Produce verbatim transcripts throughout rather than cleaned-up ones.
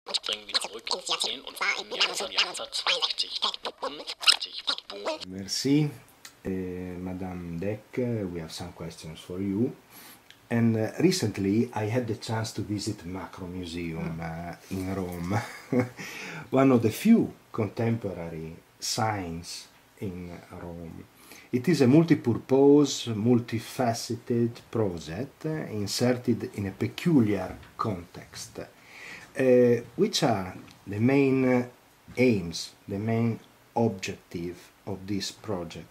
springen wir zurück ins Jahrzehnt und fahren wir ins Jahr neunzehnhundertzweiundsechzig. Merci, uh, Madame Deck. We have some questions for you. And uh, recently I had the chance to visit Macro Museum uh, in Rome, one of the few contemporary signs in Rome. It is a multi-purpose, multifaceted project uh, inserted in a peculiar context. Uh, which are the main uh, aims, the main objective of this project?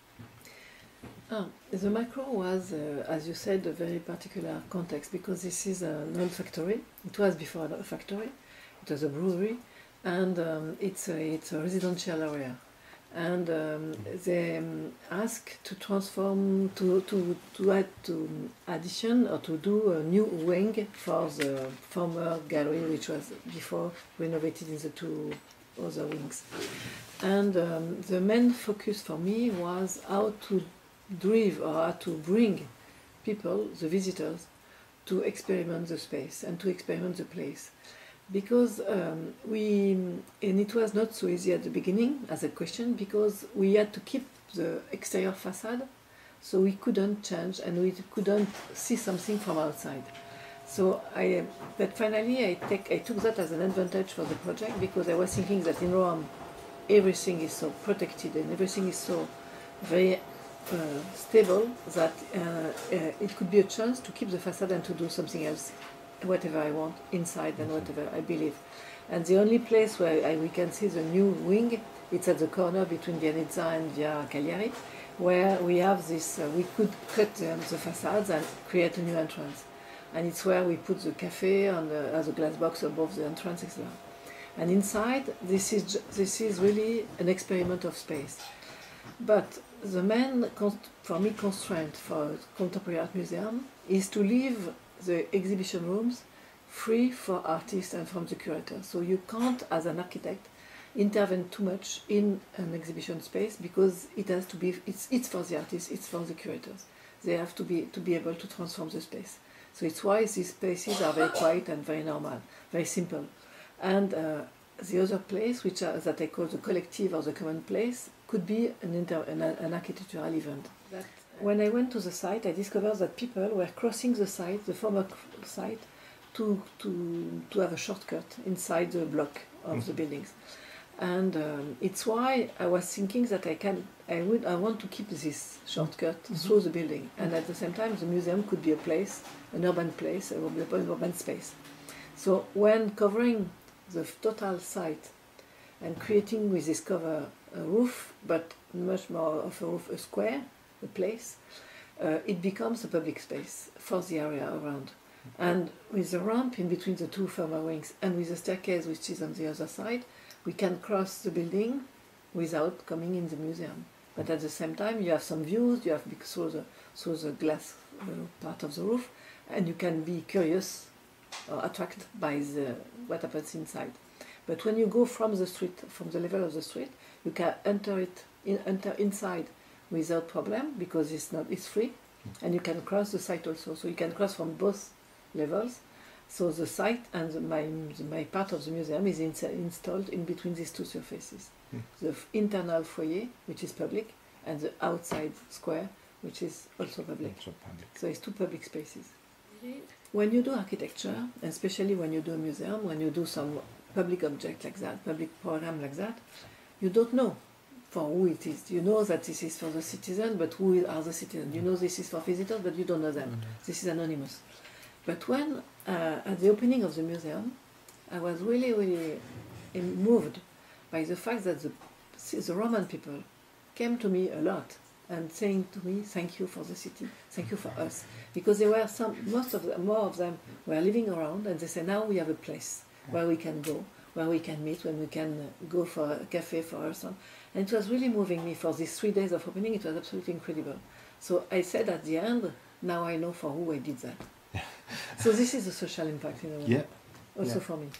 Ah, the Macro was, uh, as you said, a very particular context because this is an old factory. It was before a factory. It was a brewery, and um, it's a, it's a residential area. And um, they um, ask to transform, to, to, to add to addition or to do a new wing for the former gallery, which was before renovated in the two other wings. And um, the main focus for me was how to drive or how to bring people, the visitors, to experiment the space and to experiment the place. Because um, we, and it was not so easy at the beginning as a question, because we had to keep the exterior facade, so we couldn't change and we couldn't see something from outside. So I, but finally I, take, I took that as an advantage for the project, because I was thinking that in Rome everything is so protected and everything is so very uh, stable that uh, uh, it could be a chance to keep the facade and to do something else, whatever I want inside and whatever I believe. And the only place where I, we can see the new wing, it's at the corner between Via Nizza and Via Cagliari, where we have this, uh, we could cut um, the facades and create a new entrance. And it's where we put the cafe on the, as a glass box above the entrance, et cetera. And inside, this is, this is really an experiment of space. But the main, for me, constraint for Contemporary Art Museum is to leave the exhibition rooms free for artists and from the curators. So you can't, as an architect, intervene too much in an exhibition space, because it has to be, it's, it's for the artists, it's for the curators. They have to be, to be able to transform the space. So it's why these spaces are very quiet and very normal, very simple. And uh, the other place, which are, that I call the collective or the common place, could be an, inter, an, an architectural event. That when I went to the site, I discovered that people were crossing the site, the former site, to, to, to have a shortcut inside the block of mm-hmm. the buildings. And um, it's why I was thinking that I can, I would, I want to keep this shortcut mm-hmm. through the building. And at the same time, the museum could be a place, an urban place, an urban space. So when covering the total site and creating with this cover a roof, but much more of a roof, a square, a place, uh, it becomes a public space for the area around. And with the ramp in between the two former wings and with the staircase which is on the other side, we can cross the building without coming in the museum. But at the same time, you have some views, you have through the, through the glass uh, part of the roof, and you can be curious or attracted by the, what happens inside. But when you go from the street, from the level of the street, you can enter it, in, enter inside without problem, because it's not, it's free, and you can cross the site also. So you can cross from both levels. So the site and the, my, the, my part of the museum is in, installed in between these two surfaces. Mm. The internal foyer, which is public, and the outside square, which is also public. Also public. So it's two public spaces. When you do architecture, and especially when you do a museum, when you do some public object like that, public program like that, you don't know for who it is. You know that this is for the citizen, but who are the citizens? You know this is for visitors, but you don't know them. Mm-hmm. This is anonymous. But when, uh, at the opening of the museum, I was really, really moved by the fact that the, the Roman people came to me a lot and saying to me, thank you for the city, thank you for us. Because there were some, most of them, more of them were living around, and they say, now we have a place where we can go, where we can meet, when we can go for a cafe for us. And it was really moving me for these three days of opening. It was absolutely incredible. So I said at the end, now I know for who I did that. So this is a social impact in a way. Yeah. Also yeah. for me.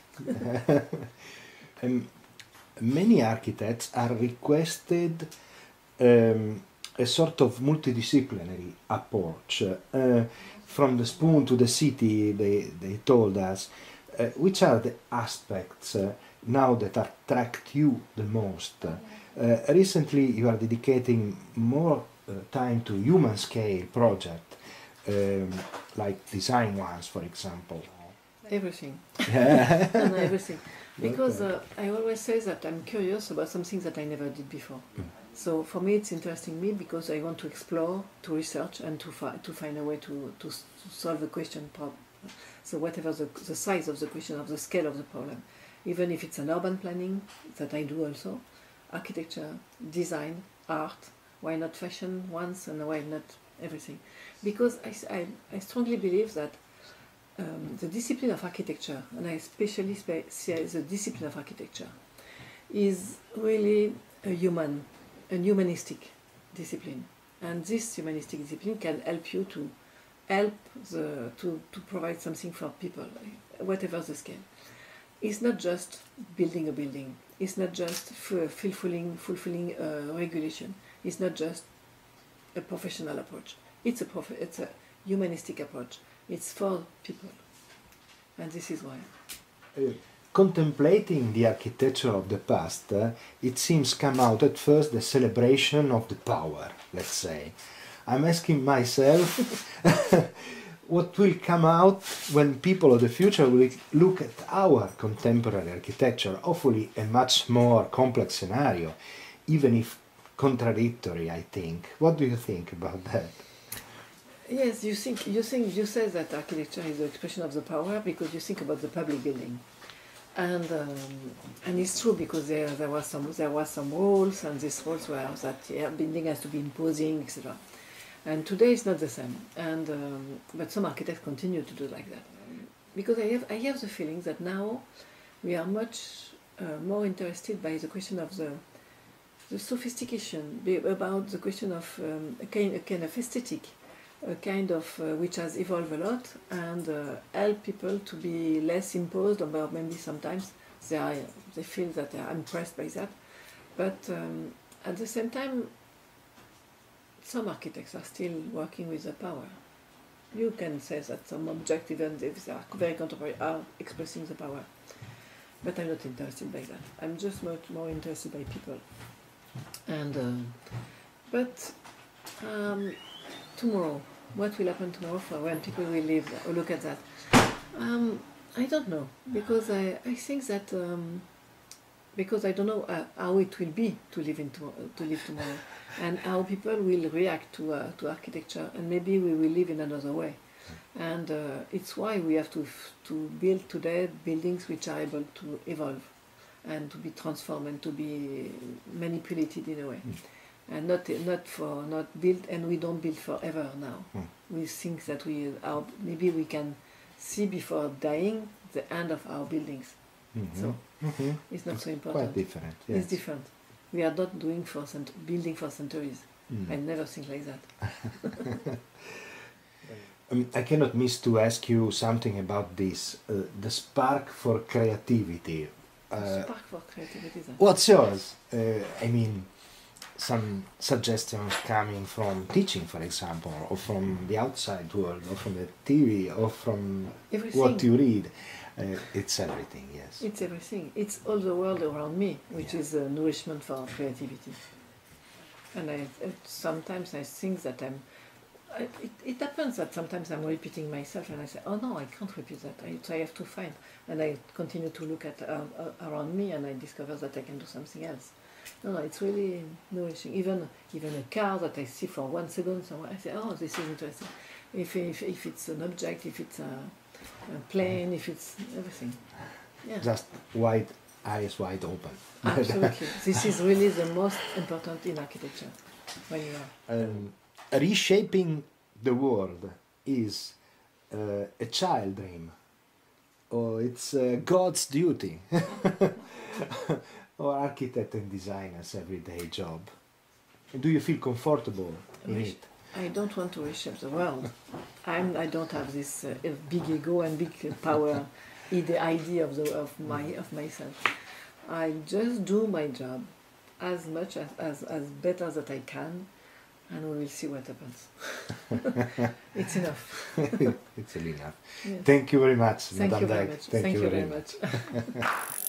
um, many architects are requested um, a sort of multidisciplinary approach. Uh, from the spoon to the city, they, they told us. uh, which are the aspects uh, now that attract you the most? Uh, recently, you are dedicating more uh, time to human scale project, um, like design ones, for example. Everything. Yeah. And everything. Because Okay. uh, I always say that I'm curious about something that I never did before. Mm. So for me, it's interesting me because I want to explore, to research, and to, fi- to find a way to, to, s- to solve the question. Prob- so whatever the, the size of the question, of the scale of the problem, even if it's an urban planning that I do also, architecture, design, art, why not fashion once and why not everything? Because I, s- I, I strongly believe that um, the discipline of architecture, and I especially spe- see the discipline of architecture, is really a human, a humanistic discipline. And this humanistic discipline can help you to help the, to, to provide something for people, whatever the scale. It's not just building a building. It's not just f- fulfilling, fulfilling a regulation. It's not just a professional approach. It's a, prof- it's a humanistic approach. It's for people. And this is why. Uh, contemplating the architecture of the past, uh, it seems come out at first the celebration of the power, let's say. I'm asking myself what will come out when people of the future will look at our contemporary architecture, hopefully a much more complex scenario, even if contradictory, I think. What do you think about that? Yes, you think you think you say that architecture is the expression of the power because you think about the public building, and um, and it's true because there there was some there was some rules and these rules were that yeah, building has to be imposing, et cetera. And today it's not the same, and um, but some architects continue to do like that because I have I have the feeling that now we are much uh, more interested by the question of the the sophistication, be- about the question of um, a kind a kind of aesthetic. A kind of uh, which has evolved a lot and uh, help people to be less imposed, or maybe sometimes they are, they feel that they are impressed by that. But um, at the same time, some architects are still working with the power. You can say that some objects, even if they are very contemporary, are expressing the power. But I'm not interested by that. I'm just much more interested by people. And uh, but. Um, Tomorrow, what will happen tomorrow for when people will live or look at that? Um, I don't know because I, I think that um, because I don't know uh, how it will be to live in to, to live tomorrow and how people will react to uh, to architecture and maybe we will live in another way. And uh, it's why we have to f- to build today buildings which are able to evolve and to be transformed and to be manipulated in a way. Mm. And not not for not built, and we don't build forever now. Mm. We think that we are maybe we can see before dying the end of our buildings. Mhm. So Mhm. it's not so Quite important. different, yes. It's different. We are not doing for cent- building for centuries. Mm. I never think like that. Um, I cannot miss to ask you something about this, uh, the spark for creativity. Uh, Spark for creativity. Then. what's yours? Uh, I mean, some suggestions coming from teaching, for example, or from the outside world, or from the T V, or from Everything. what you read. Uh, it's everything, yes. It's everything. It's all the world around me, which Yeah. is a nourishment for creativity. And I it, sometimes I think that I'm. I, it, it happens that sometimes I'm repeating myself, and I say, "Oh no, I can't repeat that. I, so I have to find." And I continue to look at uh, uh, around me, and I discover that I can do something else. No, no, it's really nourishing. Even even a car that I see for one second somewhere, I say, "Oh, this is interesting." If if, if it's an object, if it's a, a plane, if it's everything. Yeah. Just wide eyes wide open. Absolutely. This is really the most important in architecture. When you are. Um, reshaping the world is uh, a child dream, or it's uh, God's duty, or architect and designer's everyday job. Do you feel comfortable in Wish- it? I don't want to reshape the world. I'm, I don't have this uh, big ego and big power, the idea of, the, of, my, of myself. I just do my job as much as, as, as better that I can, and we will see what happens. It's enough. It's enough. Yes. Thank you very much, Thank Madame you very Deck. much. Thank, Thank you you very very much. much.